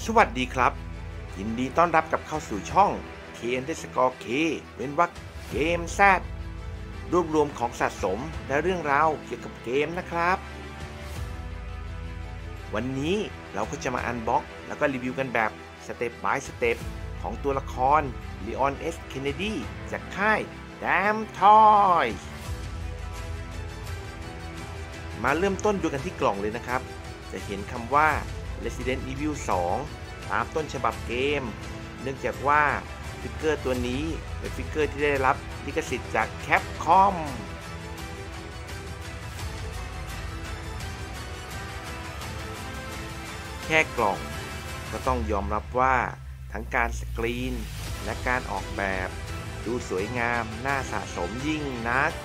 สวัสดีครับยินดีต้อนรับกับเข้าสู่ช่อง KN_K เว้นวรรคเกมแซดรวบรวมของสะสมและเรื่องราวเกี่ยวกับเกมนะครับวันนี้เราก็จะมาอันบ็อกแล้วก็รีวิวกันแบบสเต็ป by สเต็ปของตัวละคร Leon S. Kennedy จากค่าย Damn Toys มาเริ่มต้นดูกันที่กล่องเลยนะครับจะเห็นคำว่า Resident Evil 2 ตามต้นฉบับเกมเนื่องจากว่าฟิกเกอร์ตัวนี้เป็นฟิกเกอร์ที่ได้รับลิขสิทธิ์จาก Capcom แค่กล่องก็ต้องยอมรับว่าทั้งการสกรีนและการออกแบบดูสวยงามน่าสะสมยิ่งนัก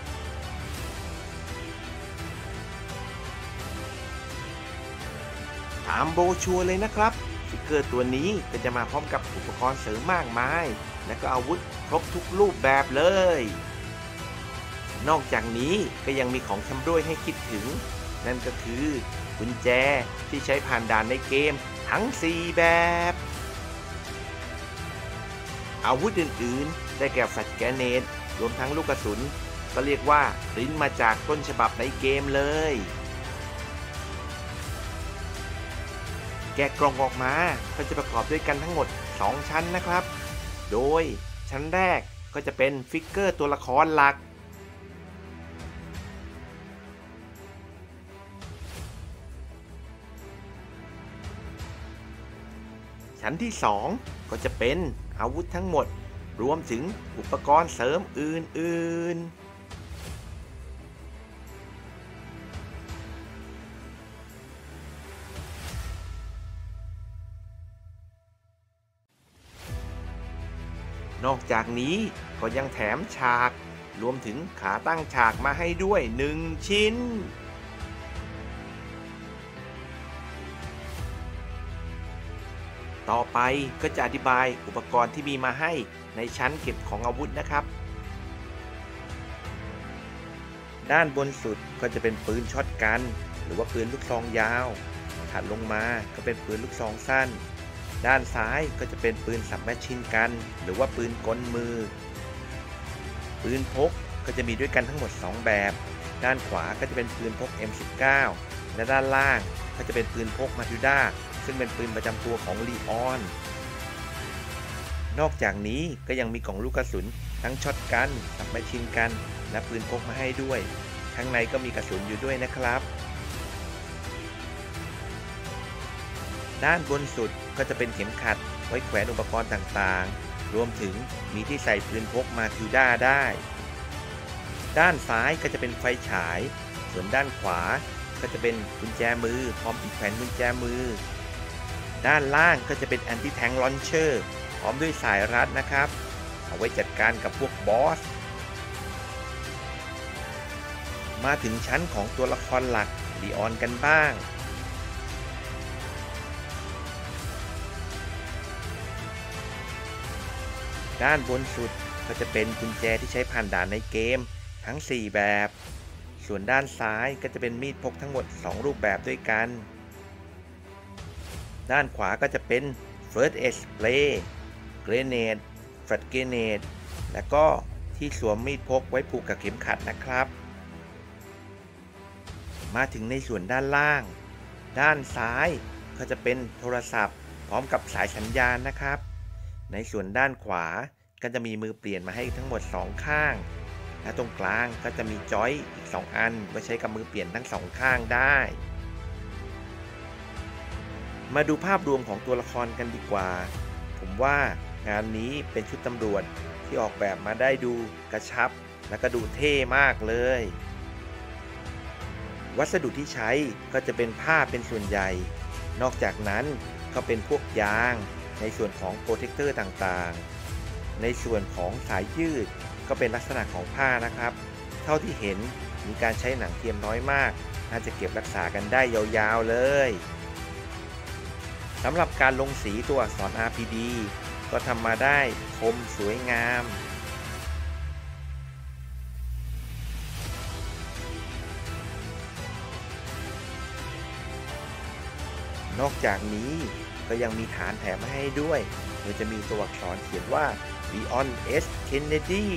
ตามโบรชัวร์เลยนะครับฟิกเกอร์ตัวนี้ก็จะมาพร้อมกับอุปกรณ์เสริมมากมายและก็อาวุธครบทุกรูปแบบเลยนอกจากนี้ก็ยังมีของชำร่วยให้คิดถึงนั่นก็คือกุญแจที่ใช้ผ่านด่านในเกมทั้ง4แบบอาวุธอื่นๆได้แก่แฟลชแกรเนตรวมทั้งลูกกระสุนก็เรียกว่าปริ้นมาจากต้นฉบับในเกมเลยแกะกล่องออกมาก็จะประกอบด้วยกันทั้งหมด2ชั้นนะครับโดยชั้นแรกก็จะเป็นฟิกเกอร์ตัวละครหลักชั้นที่2ก็จะเป็นอาวุธทั้งหมดรวมถึงอุปกรณ์เสริมอื่นๆนอกจากนี้ก็ยังแถมฉากรวมถึงขาตั้งฉากมาให้ด้วย1ชิ้นต่อไปก็จะอธิบายอุปกรณ์ที่มีมาให้ในชั้นเก็บของอาวุธนะครับด้านบนสุดก็จะเป็นปืนช็อตกันหรือว่าปืนลูกซองยาวถัดลงมาก็เป็นปืนลูกซองสั้นด้านซ้ายก็จะเป็นปืนสับแมชชีนกันหรือว่าปืนกลมือปืนพกก็จะมีด้วยกันทั้งหมด2แบบด้านขวาก็จะเป็นปืนพก M19 และด้านล่างก็จะเป็นปืนพกมาทิลดาซึ่งเป็นปืนประจำตัวของลีออนนอกจากนี้ก็ยังมีกล่องลูกกระสุนทั้งช็อตกันสับแมชชีนกันและปืนพกมาให้ด้วยข้างในก็มีกระสุนอยู่ด้วยนะครับด้านบนสุดก็จะเป็นเข็มขัดไว้แขวนอุปกรณ์ต่างๆรวมถึงมีที่ใส่ปืนพกมาทิลดาได้ด้านซ้ายก็จะเป็นไฟฉายส่วนด้านขวาก็จะเป็นกุญแจมือพร้อมที่แขวนกุญแจมือด้านล่างก็จะเป็นแอนตี้แทงค์ลอนเชอร์พร้อมด้วยสายรัดนะครับเอาไว้จัดการกับพวกบอสมาถึงชั้นของตัวละครหลักลีออนกันบ้างด้านบนสุดก็จะเป็นกุญแจที่ใช้ผ่านด่านในเกมทั้ง4แบบส่วนด้านซ้ายก็จะเป็นมีดพกทั้งหมด2รูปแบบด้วยกันด้านขวาก็จะเป็น First Aid Spray Grenade Flash Grenade และก็ที่สวมมีดพกไว้ผูกกับเข็มขัดนะครับมาถึงในส่วนด้านล่างด้านซ้ายก็จะเป็นโทรศัพท์พร้อมกับสายสัญญาณนะครับในส่วนด้านขวาก็จะมีมือเปลี่ยนมาให้ทั้งหมด2ข้างและตรงกลางก็จะมีจอยอีก2อันไว้ใช้กับมือเปลี่ยนทั้ง2ข้างได้มาดูภาพรวมของตัวละครกันดีกว่าผมว่างานนี้เป็นชุดตำรวจที่ออกแบบมาได้ดูกระชับและก็ดูเท่มากเลยวัสดุที่ใช้ก็จะเป็นผ้าเป็นส่วนใหญ่นอกจากนั้นก็เป็นพวกยางในส่วนของโปรเทคเตอร์ต่างๆในส่วนของสายยืดก็เป็นลักษณะของผ้านะครับเท่าที่เห็นมีการใช้หนังเทียมน้อยมากน่าจะเก็บรักษากันได้ยาวๆเลยสำหรับการลงสีตัวอักษร RPD ก็ทำมาได้คมสวยงามนอกจากนี้ก็ยังมีฐานแถมมาให้ด้วยโดยจะมีตัวอักษรเขียนว่า Leon S. Kennedy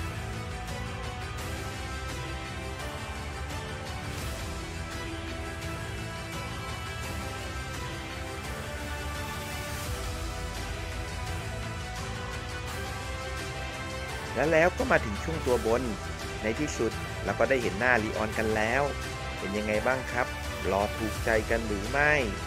แล้วก็มาถึงช่วงตัวบนในที่สุดเราก็ได้เห็นหน้าลีออนกันแล้วเป็นยังไงบ้างครับรอถูกใจกันหรือไม่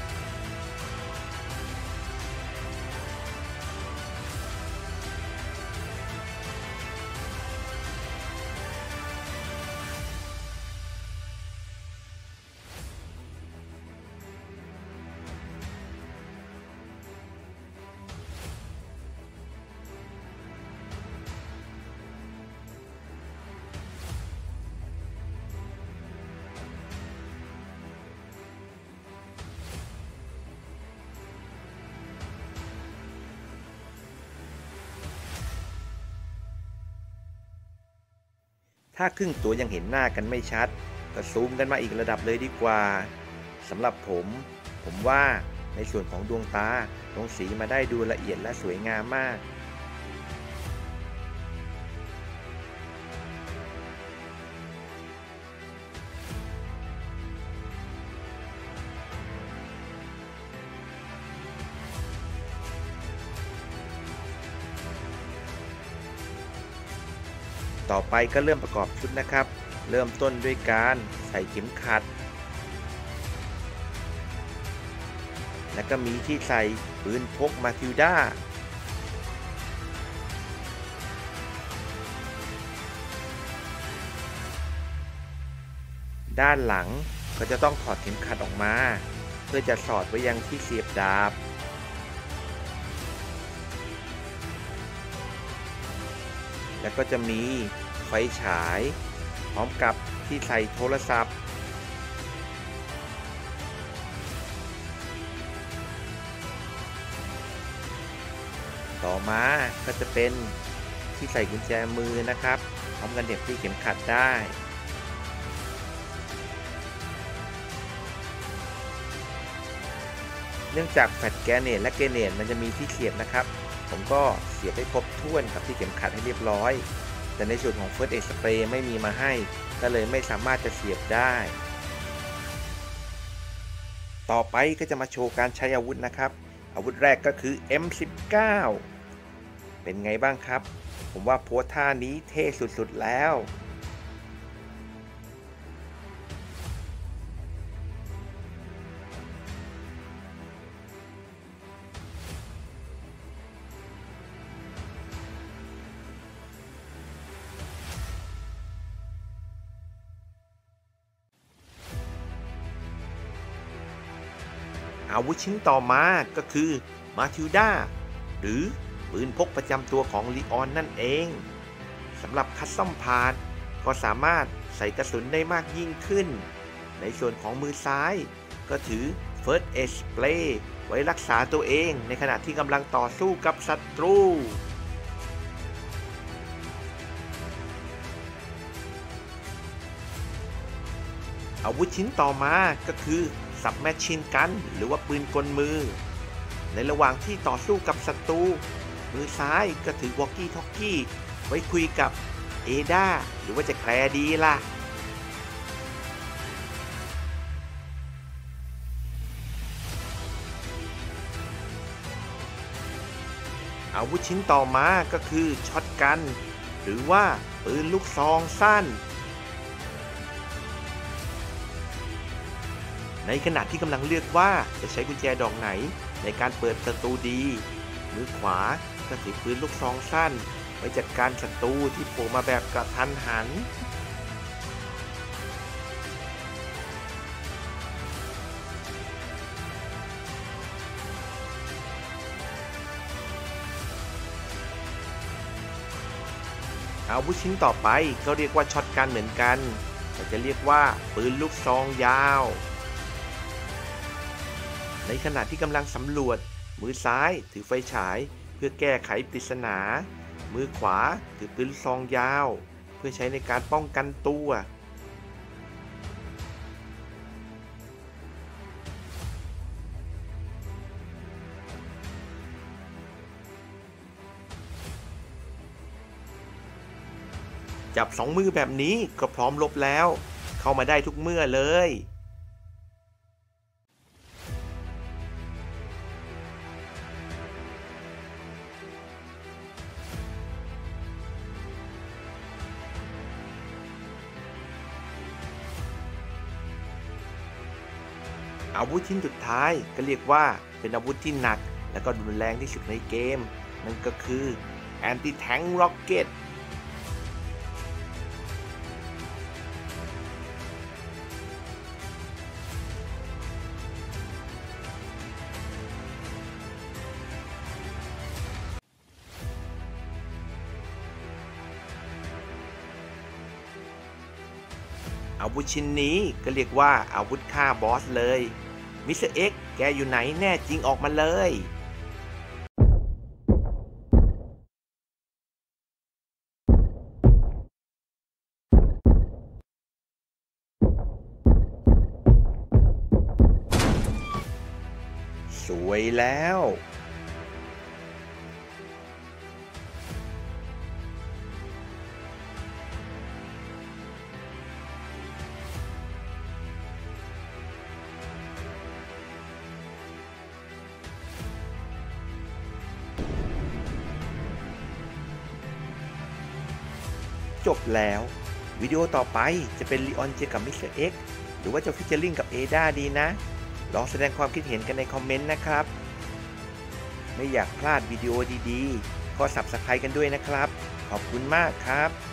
ถ้าครึ่งตัวยังเห็นหน้ากันไม่ชัดก็ซูมกันมาอีกระดับเลยดีกว่าสำหรับผมว่าในส่วนของดวงตาลงสีมาได้ดูละเอียดและสวยงามมากต่อไปก็เริ่มประกอบชุดนะครับเริ่มต้นด้วยการใส่เข็มขัดและก็มีที่ใส่ปืนพกมาทิลดาด้านหลังก็จะต้องถอดเข็มขัดออกมาเพื่อจะสอดไว้ยังที่เสียบดาบแล้วก็จะมีไฟฉายพร้อมกับที่ใส่โทรศัพท์ต่อมาก็จะเป็นที่ใส่กุญแจมือนะครับพร้อมกันเหน็บที่เข็มขัดได้เนื่องจากแฟลชแกรเนตและเกรเนตมันจะมีที่เสียบนะครับผมก็เสียบให้ครบถ้วนกับที่เข็มขัดให้เรียบร้อยแต่ในส่วนของ First Aid Spray ไม่มีมาให้ก็เลยไม่สามารถจะเสียบได้ต่อไปก็จะมาโชว์การใช้อาวุธนะครับอาวุธแรกก็คือ M19 เป็นไงบ้างครับผมว่าโพสท่านี้เท่สุดๆแล้วอาวุธชิ้นต่อมาก็คือมาทิลดาหรือปืนพกประจำตัวของลีออนนั่นเองสำหรับคัสตอมพาร์ทก็สามารถใส่กระสุนได้มากยิ่งขึ้นในส่วนของมือซ้ายก็ถือ First Aid Spray ไว้รักษาตัวเองในขณะที่กำลังต่อสู้กับศัตรูอาวุธชิ้นต่อมาก็คือซับแมชชีนกันหรือว่าปืนกลมือในระหว่างที่ต่อสู้กับศัตรูมือซ้ายก็ถือวอกกี้ทอกกี้ไว้คุยกับเอดาหรือว่าจะแคร์ดีล่ะอาวุธชิ้นต่อมาก็คือช็อตกันหรือว่าปืนลูกซองสั้นในขณะที่กำลังเลือกว่าจะใช้กุญแจดอกไหนในการเปิดประตูดีมือขวาก็ถือปืนลูกซองสั้นไว้จัดการศัตรูที่โผล่มาแบบกระทันหันอาวุธชิ้นต่อไปก็เรียกว่าช็อตกันเหมือนกันแต่จะเรียกว่าปืนลูกซองยาวในขณะที่กำลังสำรวจมือซ้ายถือไฟฉายเพื่อแก้ไขปริศนามือขวาถือปืนซองยาวเพื่อใช้ในการป้องกันตัวจับสองมือแบบนี้ก็พร้อมรบแล้วเข้ามาได้ทุกเมื่อเลยอาวุธชิ้นสุดท้ายก็เรียกว่าเป็นอาวุธที่หนักและก็รุนแรงที่สุดในเกมนั่นก็คือ Anti-Tank Rocket อาวุธชิ้นนี้ก็เรียกว่าอาวุธฆ่าบอสเลยมิสเตอร์เอ็กซ์แกอยู่ไหนแน่จริงออกมาเลยสวยแล้วจบแล้ววิดีโอต่อไปจะเป็นลีออนเจอกับมิสเตอร์เอ็กซ์หรือว่าจะฟิชเชอร์ลิงกับเอดาดีนะลองแสดงความคิดเห็นกันในคอมเมนต์นะครับไม่อยากพลาดวิดีโอดีๆก็ Subscribe กันด้วยนะครับขอบคุณมากครับ